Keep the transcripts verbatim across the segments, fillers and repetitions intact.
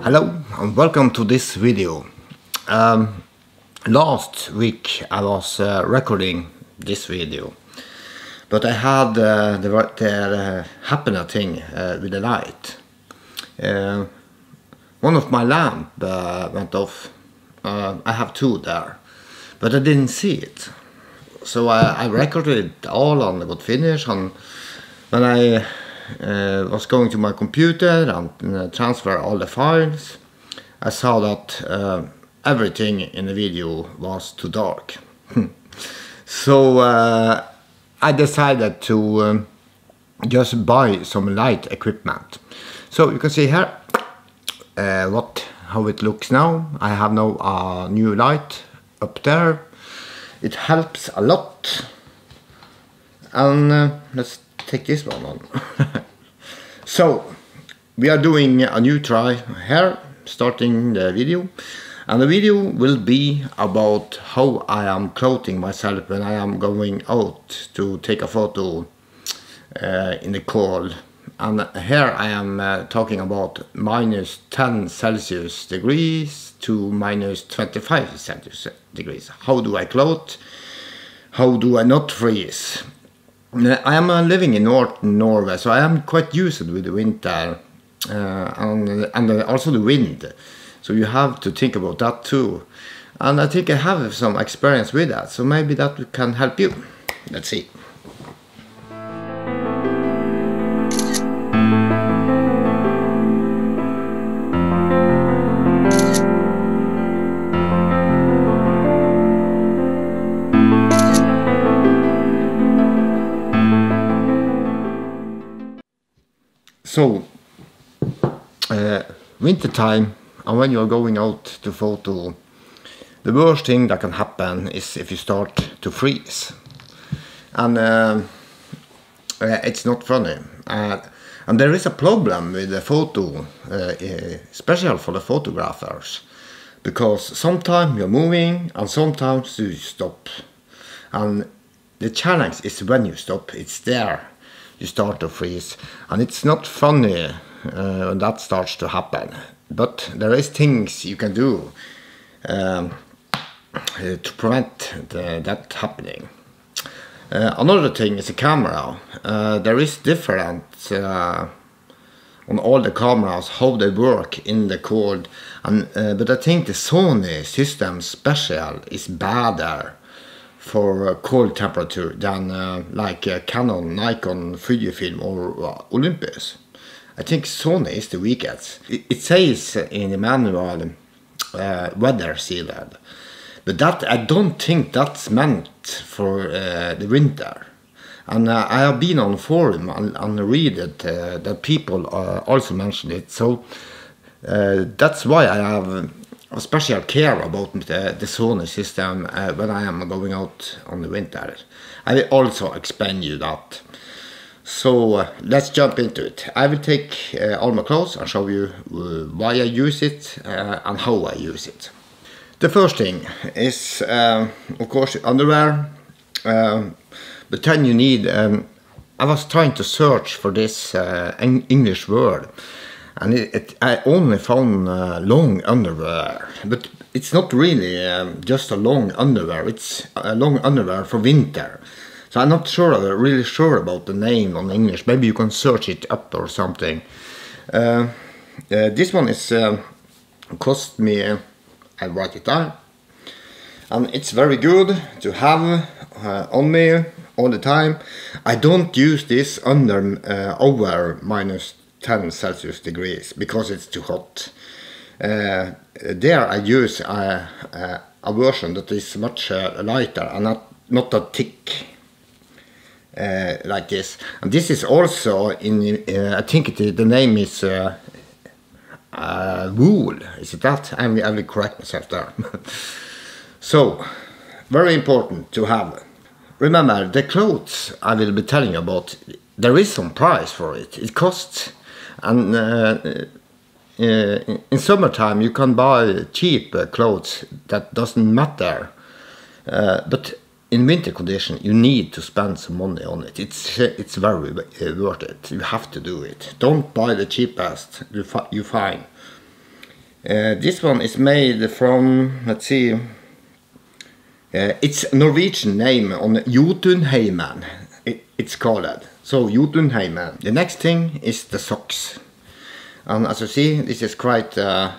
Hello and welcome to this video. Um, last week I was uh, recording this video, but I had uh, the, the uh, happening thing uh, with the light. Uh, one of my lamp uh, went off. Uh, I have two there, but I didn't see it. So I, I recorded it all and I got finished, and when I uh, was going to my computer and uh, transfer all the files, I saw that uh, everything in the video was too dark. So uh, I decided to um, just buy some light equipment. So you can see here uh, what how it looks now. I have now a new light up there. It helps a lot. And uh, let's take this one on. So we are doing a new try here, starting the video, and the video will be about how I am clothing myself when I am going out to take a photo uh, in the cold. And here I am uh, talking about minus ten Celsius degrees to minus twenty-five Celsius degrees. How do I clothe? How do I not freeze? I am uh, living in northern Norway, so I am quite used with the winter uh, and, and also the wind. So you have to think about that too. And I think I have some experience with that, so maybe that can help you. Let's see. So, uh, winter time, and when you're going out to photo, the worst thing that can happen is if you start to freeze. And uh, uh, it's not funny. Uh, and there is a problem with the photo, uh, especially for the photographers, because sometimes you're moving and sometimes you stop. And the challenge is when you stop, it's there. You start to freeze, and it's not funny uh, when that starts to happen, but there is things you can do um, uh, to prevent the, that happening. Uh, another thing is the camera. Uh, there is different uh, on all the cameras how they work in the cold, and uh, but I think the Sony system special is better for uh, cold temperature than uh, like uh, Canon, Nikon, Fujifilm or uh, Olympus. I think Sony is the weakest. It, it says in the manual uh, weather sealed, but that I don't think that's meant for uh, the winter. And uh, I have been on forum and, and read it uh, that people uh, also mention it. So uh, that's why I have a special care about the, the Sony system uh, when I am going out on the winter. I will also explain you that. So uh, let's jump into it. I will take uh, all my clothes and show you uh, why I use it uh, and how I use it. The first thing is uh, of course underwear, uh, but then you need, um, I was trying to search for this uh, English word, and it, it, I only found uh, long underwear, but it's not really um, just a long underwear, it's a long underwear for winter. So I'm not sure, uh, really sure about the name on English. Maybe you can search it up or something. Uh, uh, this one is uh, cost me, uh, I write it down, and it's very good to have uh, on me all the time. I don't use this under uh, over minus ten Celsius degrees because it's too hot. Uh, there I use a, a, a version that is much uh, lighter and not, not that thick uh, like this. And this is also in, uh, I think it, the name is uh, uh, wool, is it that? I will, I will correct myself there. So, very important to have. Remember, the clothes I will be telling you about, there is some price for it. It costs. And uh, uh, in summertime you can buy cheap uh, clothes that doesn't matter, uh, but in winter condition you need to spend some money on it. It's it's very uh, worth it. You have to do it. Don't buy the cheapest you, fi you find. Uh, this one is made from, let's see, uh, it's a Norwegian name on Jotunheimen, it, it's called. So Jotunheimen. The next thing is the socks. And as you see, this is quite uh,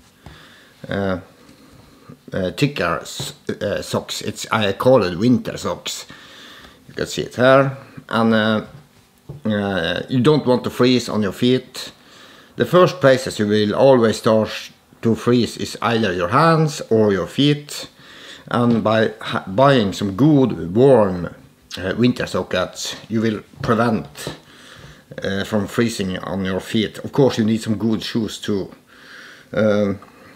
uh, uh, thicker uh, socks. It's, I call it winter socks. You can see it here. And uh, uh, you don't want to freeze on your feet. The first places you will always start to freeze is either your hands or your feet. And by buying some good warm uh, winter sockets, you will prevent uh, from freezing on your feet. Of course, you need some good shoes too. Uh,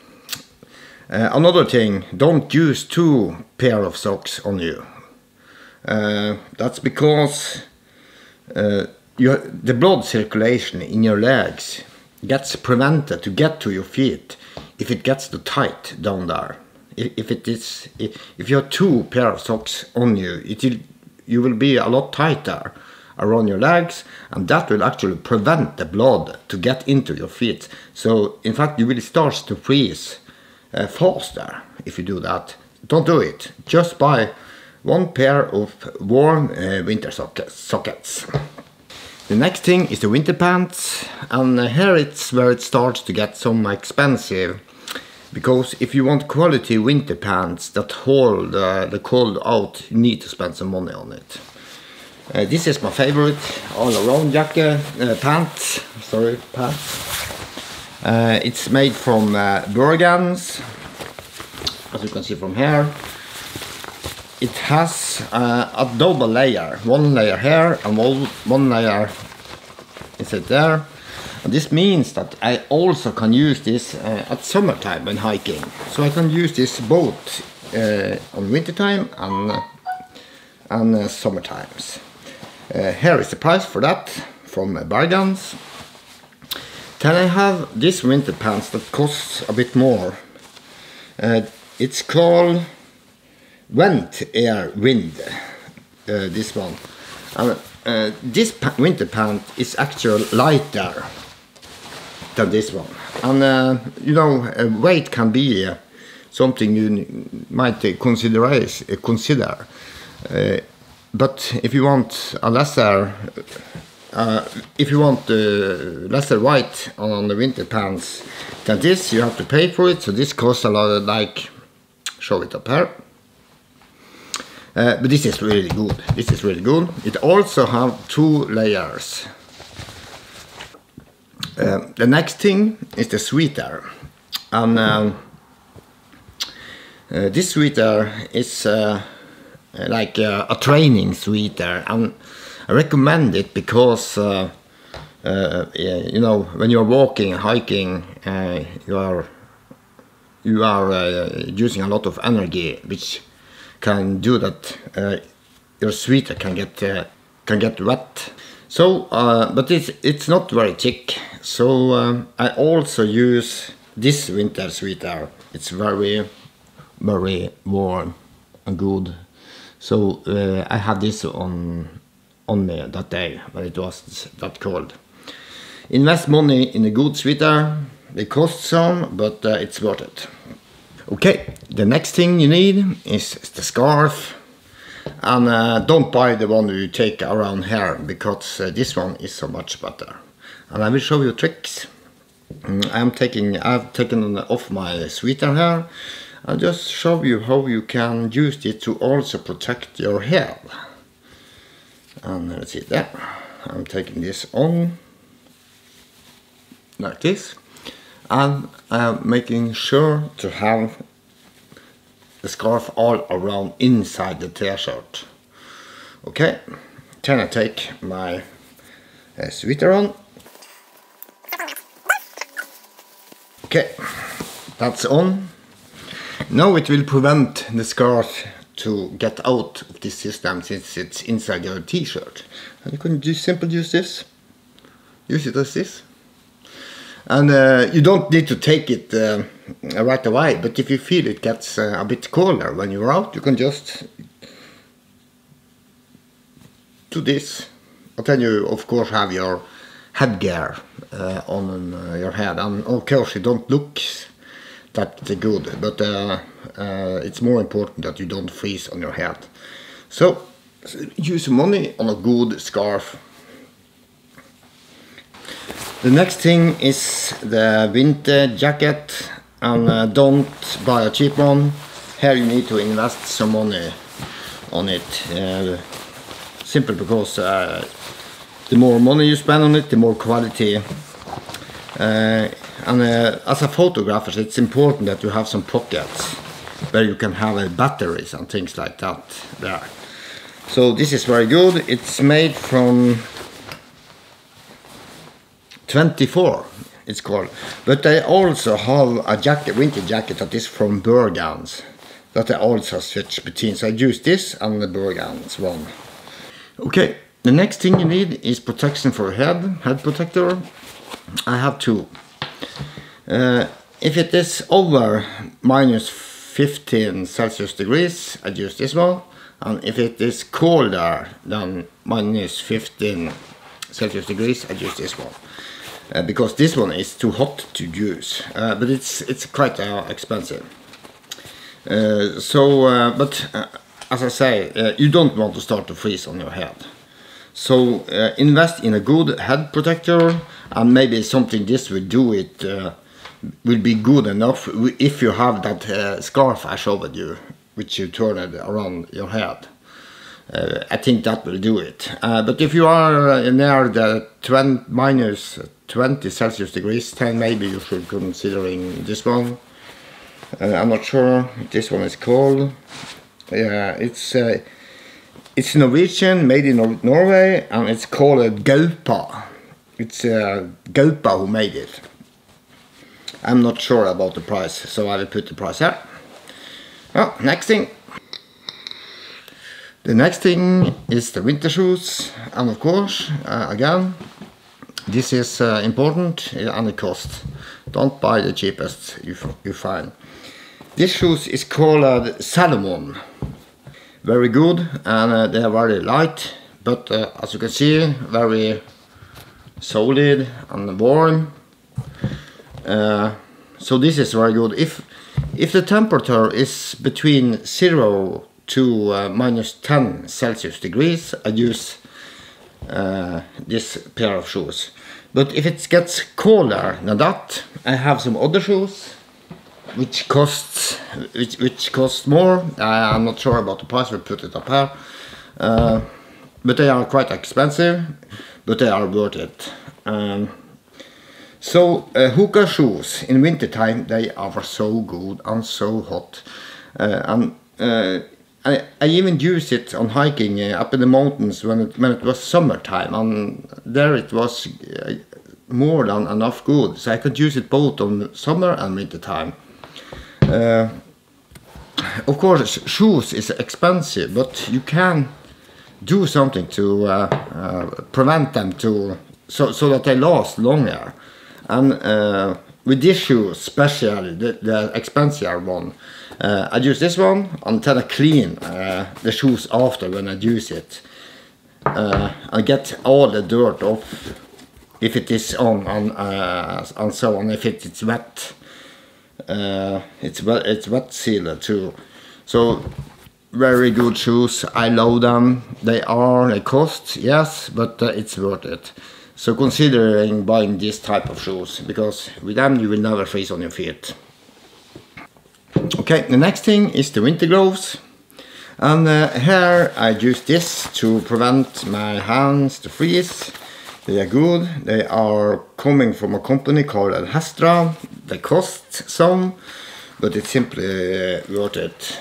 uh, another thing, don't use two pair of socks on you. Uh, that's because uh, you, the blood circulation in your legs gets prevented to get to your feet if it gets too tight down there. If it is, if you have two pair of socks on you, it will, you will be a lot tighter around your legs, and that will actually prevent the blood to get into your feet. So in fact you will start to freeze uh, faster if you do that. Don't do it. Just buy one pair of warm uh, winter sockets. The next thing is the winter pants, and here it's where it starts to get some expensive, because if you want quality winter pants that hold uh, the cold out, you need to spend some money on it. Uh, this is my favorite all-around jacket, uh, pants, sorry, pants. Uh, it's made from uh, Bergens, as you can see from here. It has uh, a double layer, one layer here and one, one layer is it there. And this means that I also can use this uh, at summertime when hiking. So I can use this both uh, on wintertime and, uh, and uh, summer times. Uh, here is the price for that from uh, Bergens. Then I have this winter pants that costs a bit more. Uh, it's called Vent Air Wind, uh, this one. And uh, this pa winter pant is actually lighter than this one. And uh, you know, uh, weight can be uh, something you might uh, consider. Uh, consider. Uh, but if you want a lesser, uh, if you want uh, lesser weight on the winter pants than this, you have to pay for it. So this costs a lot of, like, show it up here. Uh, but this is really good. This is really good. It also have two layers. Uh, the next thing is the sweater, and um, uh, this sweater is uh, like uh, a training sweater, and I recommend it because uh, uh, you know, when you're walking, hiking, uh, you are you are uh, using a lot of energy, which can do that uh, your sweater can get uh, can get wet. So, uh, but it's it's not very thick. So um, I also use this winter sweater. It's very very warm and good. So uh, I had this on on me that day when it was that cold. Invest money in a good sweater. It costs some, but uh, it's worth it. Okay, the next thing you need is the scarf, and uh, don't buy the one you take around here, because uh, this one is so much better. And I will show you tricks. I'm taking, I've taken off my sweater here. I'll just show you how you can use it to also protect your hair. And let's see there. I'm taking this on like this. And I'm making sure to have the scarf all around inside the t-shirt. Okay, then I take my uh, sweater on. Okay, that's on. Now it will prevent the scarf to get out of this system, since it's inside your t-shirt. And you can just simply use this. Use it as this. And uh, you don't need to take it uh, right away, but if you feel it gets uh, a bit colder when you're out, you can just do this. And then you of course have your headgear uh, on uh, your head, and of course you don't look that's good, but uh, uh, it's more important that you don't freeze on your head. So use money on a good scarf. The next thing is the winter jacket, and uh, don't buy a cheap one. Here you need to invest some money on it, uh, simply because uh, the more money you spend on it, the more quality. Uh, and uh, as a photographer, it's important that you have some pockets where you can have uh, batteries and things like that there. So this is very good. It's made from twenty-four, it's called. But they also have a jacket, winter jacket that is from Bergans, that I also switch between. So I use this and the Bergans one. Okay, the next thing you need is protection for your head, head protector. I have two. Uh, if it is over minus fifteen Celsius degrees, I use this one. And if it is colder than minus fifteen Celsius degrees, I use this one. Uh, because this one is too hot to use, uh, but it's it's quite uh, expensive. Uh, so, uh, but uh, as I say, uh, you don't want to start to freeze on your head. So uh, invest in a good head protector, and maybe something this will do it uh, will be good enough if you have that uh, scarf I showed you, which you turn it around your head. Uh, I think that will do it. Uh, but if you are uh, near the twenty, minus twenty Celsius degrees, then maybe you should considering this one. Uh, I'm not sure what this one is called. Yeah, it's uh, it's Norwegian, made in Nor Norway, and it's called Gaupa. It's uh, Gaupa who made it. I'm not sure about the price, so I will put the price here. Well, next thing. The next thing is the winter shoes, and of course, uh, again, this is uh, important and it costs. Don't buy the cheapest you, you find. This shoes is called uh, Salomon. Very good, and uh, they are very light, but uh, as you can see, very solid and warm. Uh, so this is very good. If if the temperature is between zero to uh, minus ten Celsius degrees, I use uh, this pair of shoes. But if it gets colder than that, I have some other shoes which costs which which cost more. uh, I'm not sure about the price, we'll put it up here, uh, but they are quite expensive, but they are worth it. Um, so uh, Hoka shoes in winter time, they are so good and so hot, uh, and uh, I, I even use it on hiking uh, up in the mountains when it, when it was summertime, and there it was uh, more than enough good, so I could use it both on summer and winter time. Uh, of course, shoes is expensive, but you can do something to uh, uh, prevent them to so so that they last longer. And uh, with these shoes, especially the, the expensive one, uh, I use this one and then I clean uh, the shoes after when I use it. Uh, I get all the dirt off if it is on and uh, and so on. If it is wet. Uh, it's wet, it's wet sealer too, so very good shoes. I love them. They are, they cost, yes, but uh, it's worth it. So considering buying this type of shoes, because with them you will never freeze on your feet. Okay, the next thing is the winter gloves, and uh, here I use this to prevent my hands to freeze. They are good. They are coming from a company called Hestra. They cost some, but it's simply uh, worth it.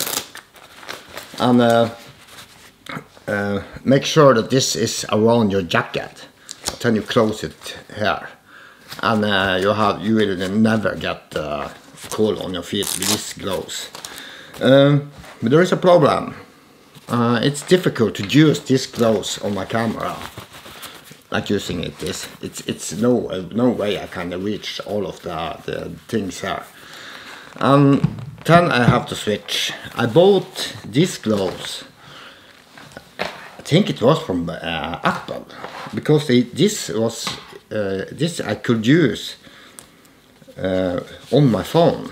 And uh, uh, make sure that this is around your jacket. Then you close it here, and uh, you have you will never get uh, cold on your feet with these gloves. Um, but there is a problem. Uh, it's difficult to use these gloves on my camera. Like using it is, it's it's no no way I can reach all of the, the things here. And then I have to switch. I bought these gloves. I think it was from uh, Apple, because they, this was uh, this I could use uh, on my phone.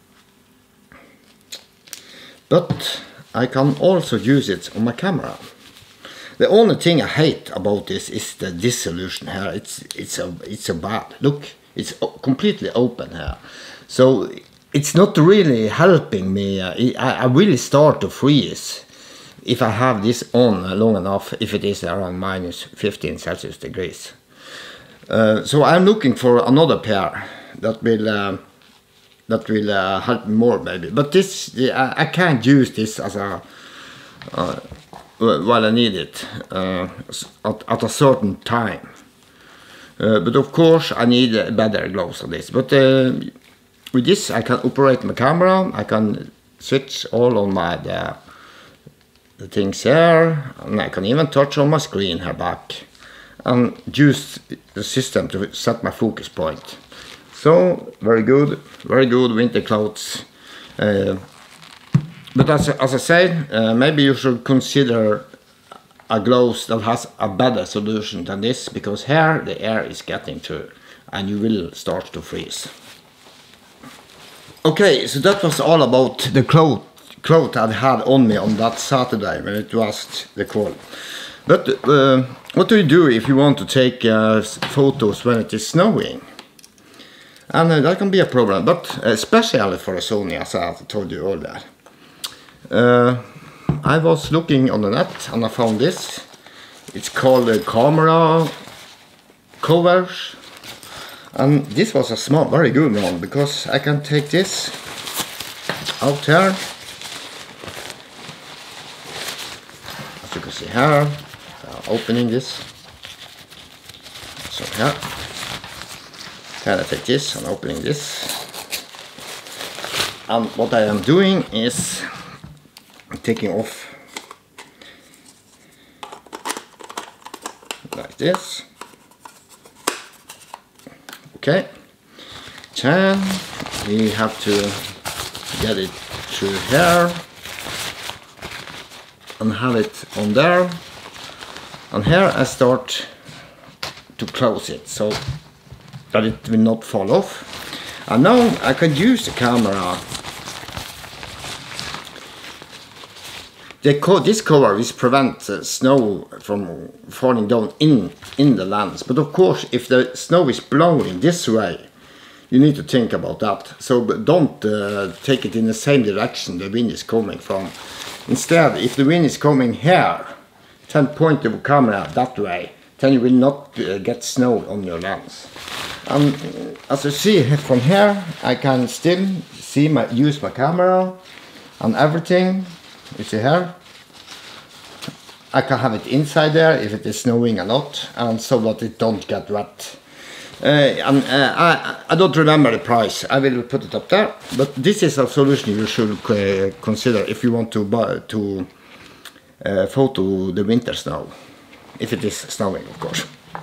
But I can also use it on my camera. The only thing I hate about this is the this solution here. It's it's a it's a bad look. It's completely open here, so it's not really helping me. I, I really start to freeze if I have this on long enough, if it is around minus fifteen Celsius degrees. Uh, so I'm looking for another pair that will uh, that will uh, help me more maybe. But this, I, I can't use this as a uh, while I need it uh, at, at a certain time. Uh, but of course I need uh, better gloves on this. But uh, with this I can operate my camera. I can switch all on my the, the things here, and I can even touch on my screen here back and use the system to set my focus point. So very good, very good winter clothes. Uh, but as, as I said, uh, maybe you should consider a gloves that has a better solution than this, because here the air is getting through and you will start to freeze. Okay, so that was all about the clothes cloth I had on me on that Saturday when it was the cold. But uh, what do you do if you want to take uh, photos when it is snowing? And uh, that can be a problem, but especially for a Sony, as I told you earlier. Uh, I was looking on the net and I found this. It's called a camera covers, and this was a small, very good one, because I can take this out here. As you can see here, uh, opening this. So here, then I take this and opening this. And what I am doing is taking off like this. Okay, then we have to get it through here and have it on there, and here I start to close it so that it will not fall off. And now I can use the camera. The co this cover is prevent uh, snow from falling down in, in the lens. But of course, if the snow is blowing this way, you need to think about that. So don't uh, take it in the same direction the wind is coming from. Instead, if the wind is coming here, then point the camera that way. Then you will not uh, get snow on your lens. And as you see from here, I can still see my use my camera and everything. You see here, I can have it inside there if it is snowing a lot, and so that it don't get wet. Uh, and uh, I, I don't remember the price. I will put it up there. But this is a solution you should uh, consider if you want to buy to uh, photo the winter snow, if it is snowing, of course.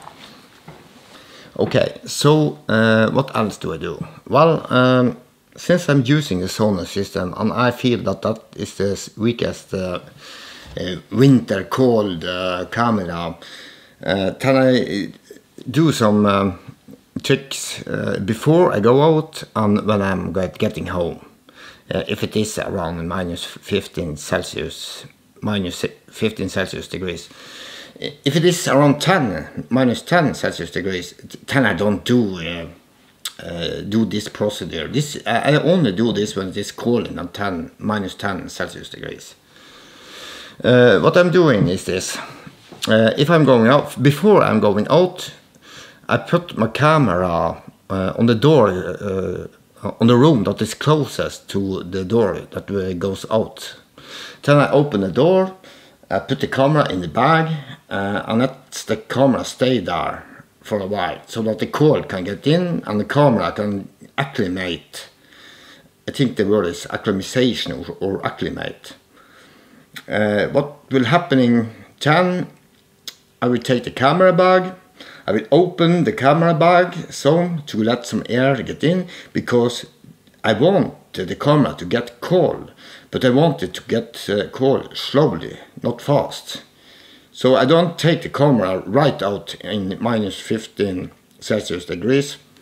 Okay, so uh, what else do I do? Well, um, since I'm using the sonar system and I feel that that is the weakest uh, uh, winter cold uh, camera, uh, can I do some um, tricks uh, before I go out and when I'm get, getting home. Uh, if it is around minus fifteen Celsius, minus fifteen Celsius degrees. If it is around ten, minus ten Celsius degrees, then I don't do uh, uh, do this procedure. This I only do this when it is cooling at ten, minus ten Celsius degrees. Uh, what I'm doing is this. Uh, if I'm going out, before I'm going out, I put my camera uh, on the door, uh, on the room that is closest to the door that uh, goes out. Then I open the door. I put the camera in the bag uh, and let the camera stay there for a while so that the cold can get in and the camera can acclimate. I think the word is acclimatization or, or acclimate. Uh, what will happen then? I will take the camera bag, I will open the camera bag so to let some air get in, because I want the camera to get cold. But I want it to get uh, cold slowly, not fast. So I don't take the camera right out in minus fifteen Celsius degrees.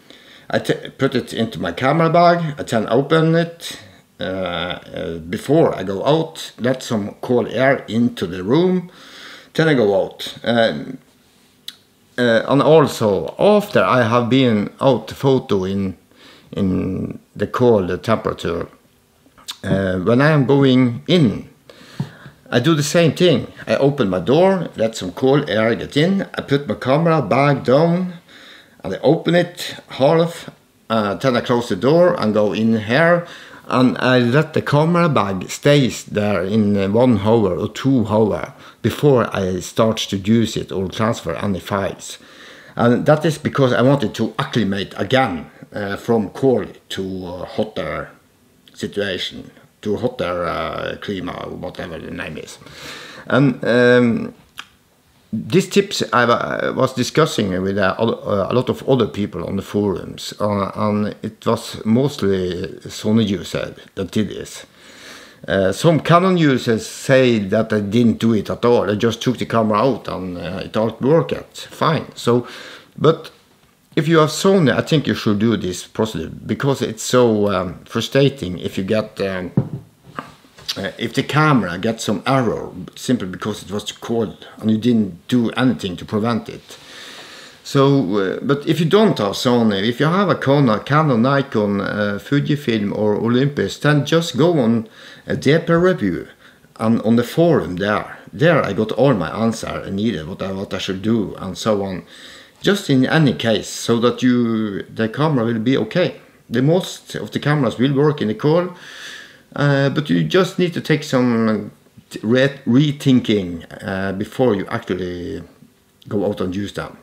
I t put it into my camera bag. I then open it uh, uh, before I go out, let some cold air into the room, then I go out. Um, uh, and also after I have been out to photo in in the cold temperature, uh, when I am going in, I do the same thing. I open my door, let some cold air get in, I put my camera bag down, and I open it half, uh, then I close the door and go in here, and I let the camera bag stays there in one hour or two hours before I start to use it or transfer any files. And that is because I wanted to acclimate again uh, from cold to uh, hotter situation, to hotter uh, climate, or whatever the name is. And um, these tips I was discussing with a, a lot of other people on the forums, uh, and it was mostly Sony users that did this. Uh, some Canon users say that they didn't do it at all. They just took the camera out and uh, it all worked fine. So, but if you have Sony, I think you should do this procedure, because it's so um, frustrating if you get um, uh, if the camera gets some error simply because it was too cold and you didn't do anything to prevent it. So, uh, but if you don't have Sony, if you have a Canon, Canon, Nikon, uh, Fujifilm or Olympus, then just go on a D P review and on the forum there. There I got all my answers I needed, what I, what I should do and so on. Just in any case, so that you the camera will be okay. The most of the cameras will work in the cold, uh, but you just need to take some re rethinking uh, before you actually go out and use them.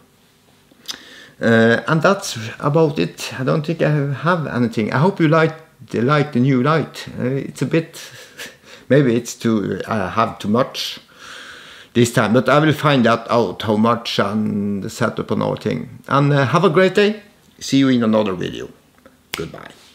Uh, and that's about it. I don't think I have anything. I hope you like the light, the new light. Uh, it's a bit, maybe it's too, I have too much this time, but I will find that out how much and the setup and all thing. And uh, have a great day. See you in another video. Goodbye.